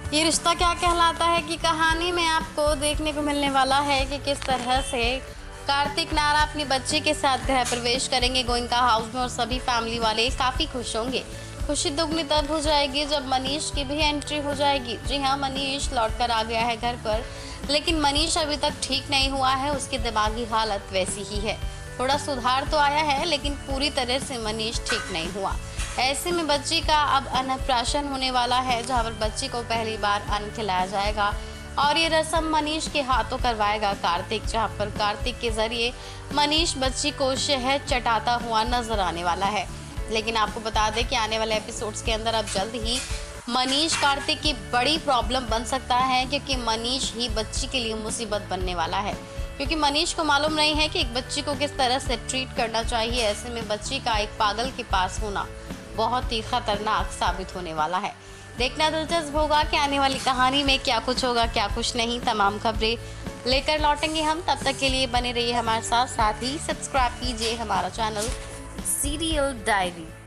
ये रिश्ता क्या कहलाता है कि कहानी में आपको देखने को मिलने वाला है कि किस तरह से कार्तिक नारा अपनी बच्ची के साथ गृह प्रवेश करेंगे गोइंका हाउस में और सभी फैमिली वाले काफ़ी खुश होंगे। खुशी दुगनी तब हो जाएगी जब मनीष की भी एंट्री हो जाएगी। जी हाँ, मनीष लौट कर आ गया है घर पर, लेकिन मनीष अभी तक ठीक नहीं हुआ है। उसकी दिमागी हालत वैसी ही है। थोड़ा सुधार तो आया है, लेकिन पूरी तरह से मनीष ठीक नहीं हुआ। ऐसे में बच्ची का अब अन्नप्राशन होने वाला है, जहाँ पर बच्ची को पहली बार अन्न खिलाया जाएगा और ये रस्म मनीष के हाथों करवाएगा कार्तिक, जहाँ पर कार्तिक के जरिए मनीष बच्ची को शहद चटाता हुआ नजर आने वाला है। लेकिन आपको बता दें कि आने वाले एपिसोड्स के अंदर अब जल्द ही मनीष कार्तिक की बड़ी प्रॉब्लम बन सकता है, क्योंकि मनीष ही बच्ची के लिए मुसीबत बनने वाला है। क्योंकि मनीष को मालूम नहीं है कि एक बच्ची को किस तरह से ट्रीट करना चाहिए। ऐसे में बच्ची का एक पागल के पास होना बहुत ही खतरनाक साबित होने वाला है। देखना दिलचस्प होगा कि आने वाली कहानी में क्या कुछ होगा, क्या कुछ नहीं। तमाम खबरें लेकर लौटेंगे हम, तब तक के लिए बने रहिए हमारे साथ ही सब्सक्राइब कीजिए हमारा चैनल सीरियल डायरी।